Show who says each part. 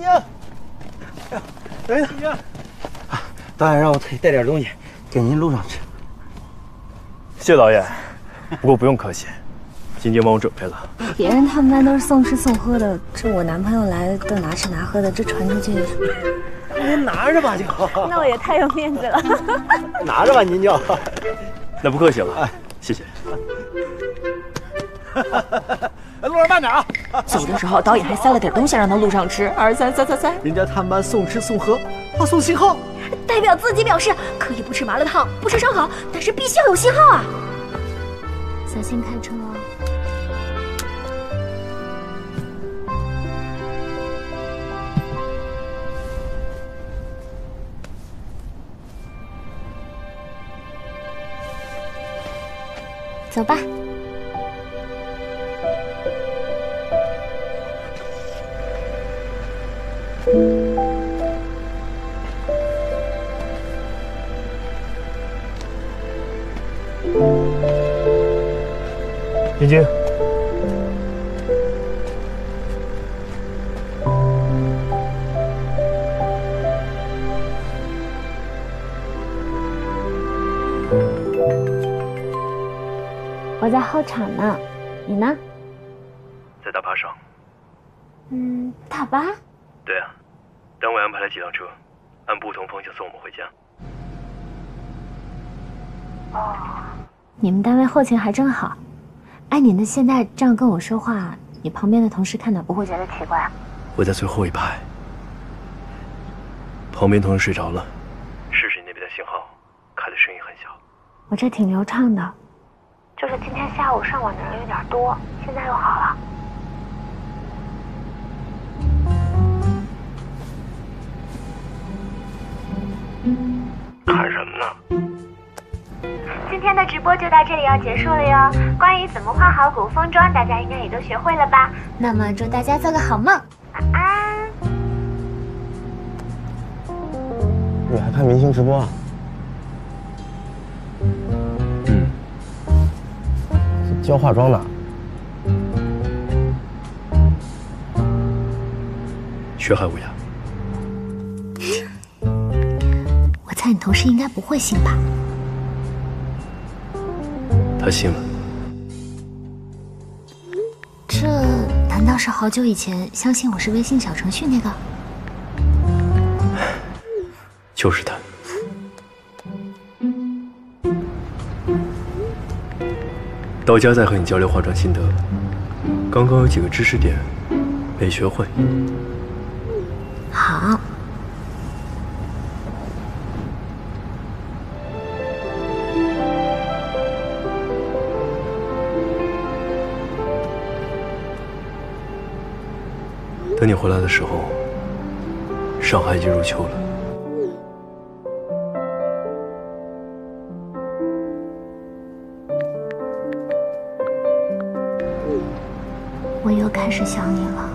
Speaker 1: 等一等，导演让我带点东西给您路上吃。
Speaker 2: 谢导演，不过不用客气，晶晶帮我准备了。
Speaker 3: 别人他们班都是送吃送喝的，这我男朋友来都拿吃拿喝的，这传出去，
Speaker 1: 您拿着吧就。
Speaker 3: 那我也太有面子了。
Speaker 1: 拿着吧您就。
Speaker 2: 那不客气了，谢谢。
Speaker 1: 路上慢点啊！
Speaker 4: 走的时候，导演还塞了点东西让他路上吃。2、3、3、3、3。
Speaker 1: 人家他们班送吃送喝，他送信号。
Speaker 3: 代表自己表示可以不吃麻辣烫，不吃烧烤，但是必须要有信号啊！小心开车哦。走吧。
Speaker 2: 晶晶，
Speaker 3: 我在候场呢，你呢？
Speaker 2: 在大巴上。
Speaker 3: 大巴？
Speaker 2: 对啊，单位安排了几辆车，按不同方向送我们回家。
Speaker 3: 你们单位后勤还真好。哎，你现在这样跟我说话，你旁边的同事看到不会觉得奇怪？
Speaker 2: 我在最后一排，旁边同事睡着了，试试你那边的信号，开的声音很小。
Speaker 3: 我这挺流畅的，就是今天下午上网的人有点多，现在又好了。
Speaker 2: 看什么呢？
Speaker 3: 今天的直播就到这里要结束了哟。关于怎么画好古风妆，大家应该也都学会了吧？那么祝大家做个好梦，晚安。
Speaker 1: 你还看明星直播啊？教化妆的。
Speaker 2: 学海无涯。
Speaker 3: 我猜你同事应该不会信吧？
Speaker 2: 他信了。
Speaker 3: 这难道是好久以前相信我是微信小程序那个？
Speaker 2: 就是他。到家再和你交流化妆心得。刚刚有几个知识点没学会。
Speaker 3: 好。
Speaker 2: 等你回来的时候，上海已经入秋了。
Speaker 3: 我又开始想你了。